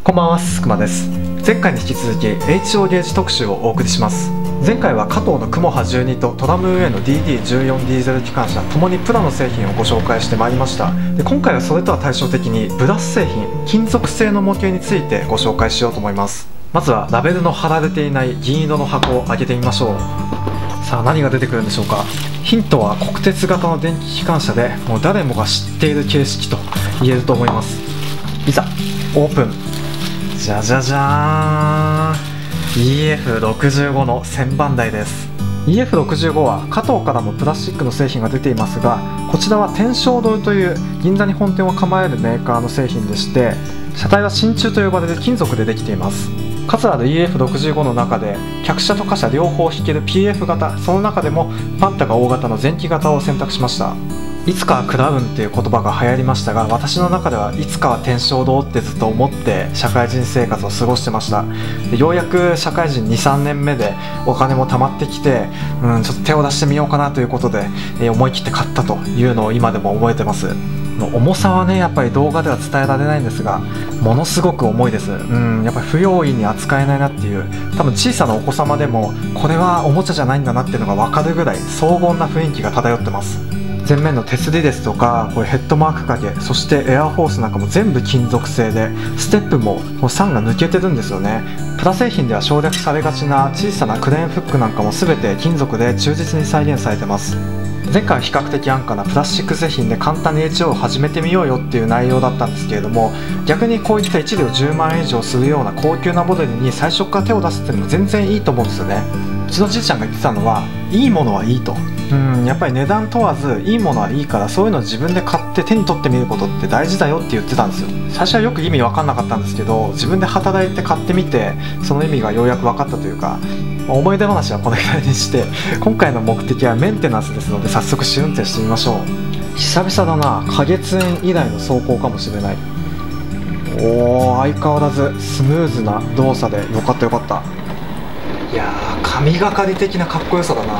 こんばんは、すくまです。前回に引き続き HO ゲージ特集をお送りします。前回は加藤のクモハ12とトラムウェイの DD14 ディーゼル機関車ともにプラの製品をご紹介してまいりました。で今回はそれとは対照的にブラス製品、金属製の模型についてご紹介しようと思います。まずはラベルの貼られていない銀色の箱を開けてみましょう。さあ何が出てくるんでしょうか。ヒントは国鉄型の電気機関車でもう誰もが知っている形式と言えると思います。いざオープン。じゃじゃじゃーん、 EF65 の1000番台です。 EF65 は加藤からもプラスチックの製品が出ていますが、こちらは天正堂という銀座に本店を構えるメーカーの製品でして、車体は真鍮と呼ばれる金属でできています。数ある EF65 の中で客車と貨車両方引ける PF 型、その中でもパンタが大型の前期型を選択しました。いつかはクラウンっていう言葉が流行りましたが、私の中ではいつかは天正堂ってずっと思って社会人生活を過ごしてました。でようやく社会人 2,3 年目でお金も貯まってきて、ちょっと手を出してみようかなということで、思い切って買ったというのを今でも覚えてます。重さはねやっぱり動画では伝えられないんですが、ものすごく重いです。やっぱり不用意に扱えないなっていう、多分小さなお子様でもこれはおもちゃじゃないんだなっていうのが分かるぐらい荘厳な雰囲気が漂ってます。前面の手すりですとか、これヘッドマーク掛け、そしてエアホースなんかも全部金属製で、ステップも栓が抜けてるんですよね。プラ製品では省略されがちな小さなクレーンフックなんかも全て金属で忠実に再現されてます。前回は比較的安価なプラスチック製品で簡単に HO を始めてみようよっていう内容だったんですけれども、逆にこういった1両10万円以上するような高級なモデルに最初から手を出すっていうのも全然いいと思うんですよね。うちのじいちゃんが言ってたのは、いいものはいいと。やっぱり値段問わずいいものはいいから、そういうのを自分で買って手に取ってみることって大事だよって言ってたんですよ。最初はよく意味分かんなかったんですけど、自分で働いて買ってみてその意味がようやく分かったというか、思い出話はこのぐらいにして、今回の目的はメンテナンスですので早速試運転してみましょう。久々だな、花月園以来の走行かもしれない。相変わらずスムーズな動作でよかったよかった。いやー、神がかり的なかっこよさだな。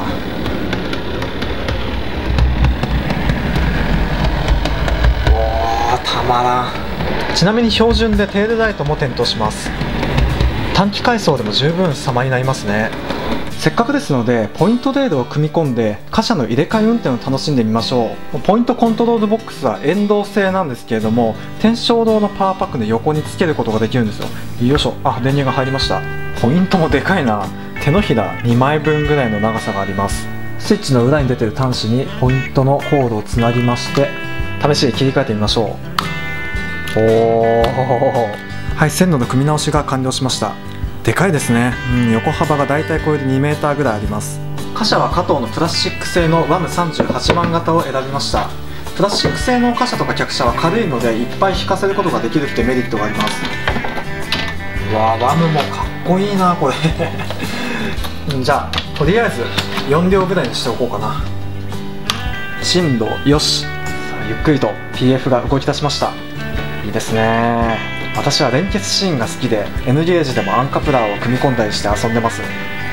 たまらん。ちなみに標準でテールライトも点灯します。短期回走でも十分様になりますね。せっかくですのでポイントレールを組み込んで貨車の入れ替え運転を楽しんでみましょう。ポイントコントロールボックスは遠動性なんですけれども、天正堂のパワーパックで横につけることができるんですよ。よいしょ、電源が入りました。ポイントもでかいな。手のひら2枚分ぐらいの長さがあります。スイッチの裏に出てる端子にポイントのコードをつなぎまして、試しに切り替えてみましょう。はい、線路の組み直しが完了しました。でかいですね。横幅がだいたいこれで2メーターぐらいあります。貨車は加藤のプラスチック製の WAM38 万型を選びました。プラスチック製の貨車とか客車は軽いのでいっぱい引かせることができるっていうメリットがあります。うわ、WAM もかっこいいなこれじゃあとりあえず4両ぐらいにしておこうかな。進路よし。ゆっくりと PF が動き出しました。いいですね。私は連結シーンが好きで N ゲージでもアンカプラーを組み込んだりして遊んでます。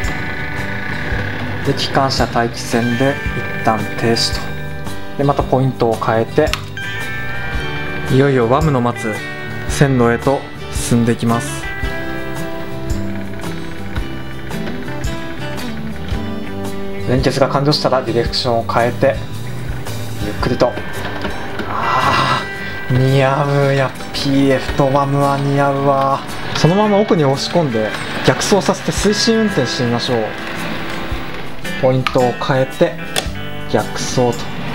で機関車待機線で一旦停止と。でまたポイントを変えて、いよいよ WAM の待つ線路へと進んでいきます。連結が完了したらディレクションを変えてゆっくりと。似合う。やっぱ PF と WAM は似合うわ。そのまま奥に押し込んで逆走させて推進運転してみましょう。ポイントを変えて逆走と。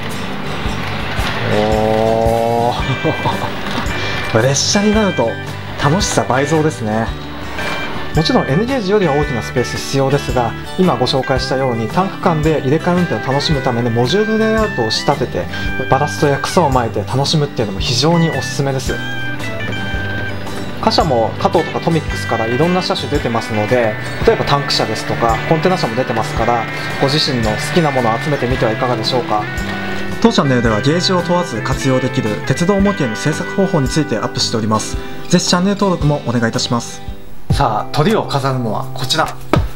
列車になると楽しさ倍増ですね。もちろん N ゲージよりは大きなスペース必要ですが、今ご紹介したように短区間で入れ替え運転を楽しむためのモジュールレイアウトを仕立ててバラストや草を巻いて楽しむっていうのも非常におすすめです。貨車も加藤とかトミックスからいろんな車種出てますので、例えばタンク車ですとかコンテナ車も出てますから、ご自身の好きなものを集めてみてはいかがでしょうか。当チャンネルではゲージを問わず活用できる鉄道模型の製作方法についてアップしております。ぜひチャンネル登録もお願いいたします。さあ、鳥を飾るのはこちら。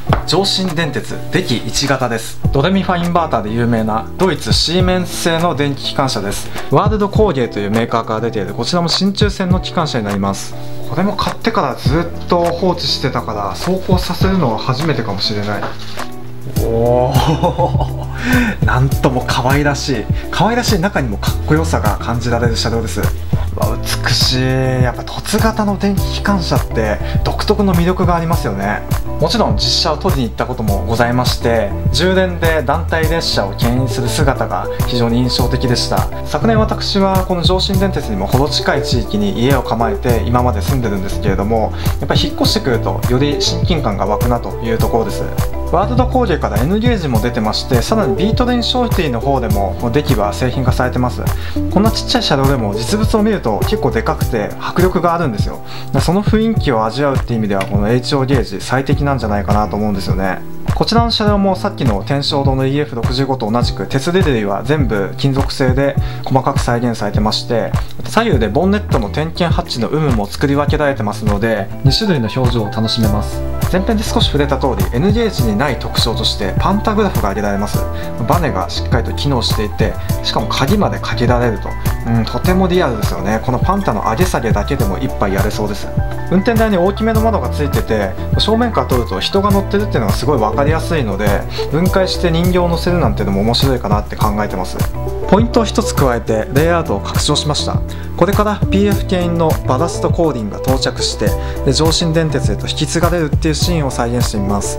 上信電鉄デキ1型です。ドレミファインバーターで有名なドイツシーメンス製の電気機関車です。ワールド工芸というメーカーから出ているこちらも真鍮製の機関車になります。これも買ってからずっと放置してたから走行させるのは初めてかもしれない。おーなんとも可愛らしい中にもかっこよさが感じられる車両です。美しい。やっぱ凸型の電気機関車って独特の魅力がありますよね。もちろん実車を取りに行ったこともございまして、充電で団体列車を牽引する姿が非常に印象的でした。昨年私はこの上信電鉄にも程近い地域に家を構えて今まで住んでるんですけれども、やっぱり引っ越してくるとより親近感が湧くなというところです。ワールド工芸から N ゲージも出てまして、さらにビートレインショーティーの方でもデキは製品化されてます。こんなちっちゃい車両でも実物を見ると結構でかくて迫力があるんですよ。その雰囲気を味わうっていう意味ではこの HO ゲージ最適なんじゃないかなと思うんですよね。こちらの車両もさっきの天正堂の EF65 と同じく鉄レディは全部金属製で細かく再現されてまして、左右でボンネットの点検ハッチの有無も作り分けられてますので2種類の表情を楽しめます。前編で少し触れた通り N ゲージにない特徴としてパンタグラフが挙げられます。バネがしっかりと機能していて、しかも鍵までかけられると、とてもリアルですよね。このパンタの上げ下げだけでも一杯やれそうです。運転台に大きめの窓がついてて、正面から撮ると人が乗ってるっていうのがすごい分かりやすいので、分解して人形を乗せるなんていうのも面白いかなって考えてます。ポイントを1つ加えてレイアウトを拡張しました。これから PF 牽引のバラスト後輪が到着して、上信電鉄へと引き継がれるっていうシーンを再現してみます。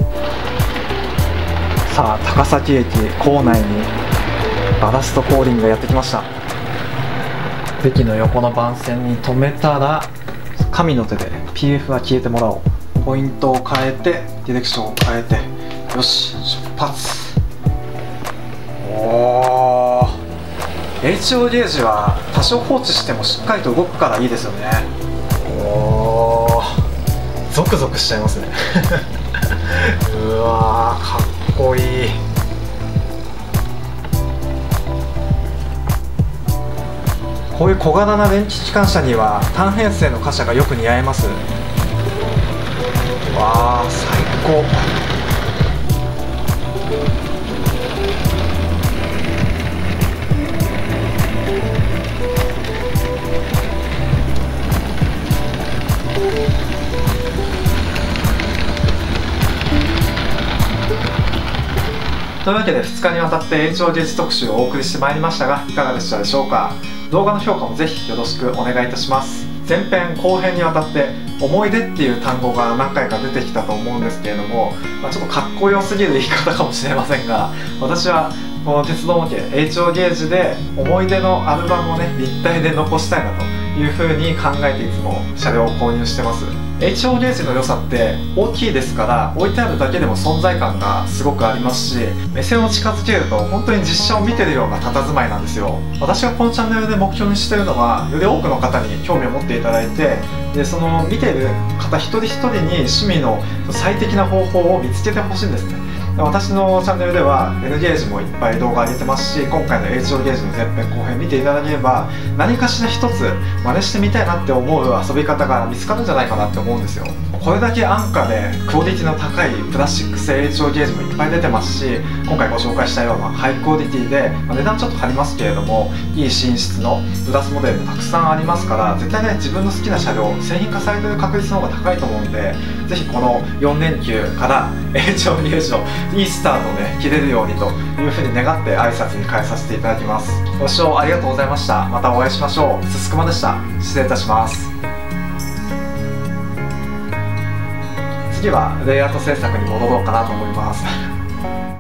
さあ高崎駅構内にバラスト後輪がやってきました。駅の横の番線に止めたら神の手で PF は消えてもらおう。ポイントを変えてディレクションを変えて、よし出発。おー、HO ゲージは多少放置してもしっかりと動くからいいですよね。おー、ゾクゾクしちゃいますねうわー、かっこいい。こういう小柄な電気機関車には単編成の貨車がよく似合います。わー、最高。というわけで2日にわたって HO ゲージ特集をお送りしてまいりましたが、いかがでしたでしょうか。動画の評価もぜひよろしくお願いいたします。前編後編にわたって思い出っていう単語が何回か出てきたと思うんですけれども、ちょっとかっこよすぎる言い方かもしれませんが、私はこの鉄道模型 HO ゲージで思い出のアルバムをね立体で残したいなというふうに考えていつも車両を購入してます。HO ゲージの良さって大きいですから、置いてあるだけでも存在感がすごくありますし、目線を近づけると本当に実車を見てるような佇まいなんですよ。私がこのチャンネルで目標にしてるのは、より多くの方に興味を持っていただいて、でその見ている方一人一人に趣味の最適な方法を見つけてほしいんですね。私のチャンネルでは N ゲージもいっぱい動画上げてますし、今回の HO ゲージの前編後編見ていただければ、何かしら一つ真似してみたいなって思う遊び方が見つかるんじゃないかなって思うんですよ。これだけ安価でクオリティの高いプラスチック製 HO ゲージもいっぱい出てますし、今回ご紹介したようなハイクオリティで、値段ちょっと張りますけれどもいい品質のプラスモデルもたくさんありますから、絶対ね自分の好きな車両製品化されてる確率の方が高いと思うんで、ぜひこの4連休から HO ゲージをいいスタートをね切れるようにというふうに願って挨拶に変えさせていただきます。ご視聴ありがとうございました。またお会いしましょう。すすくまでした。失礼いたします。次はレイアウト制作に戻ろうかなと思います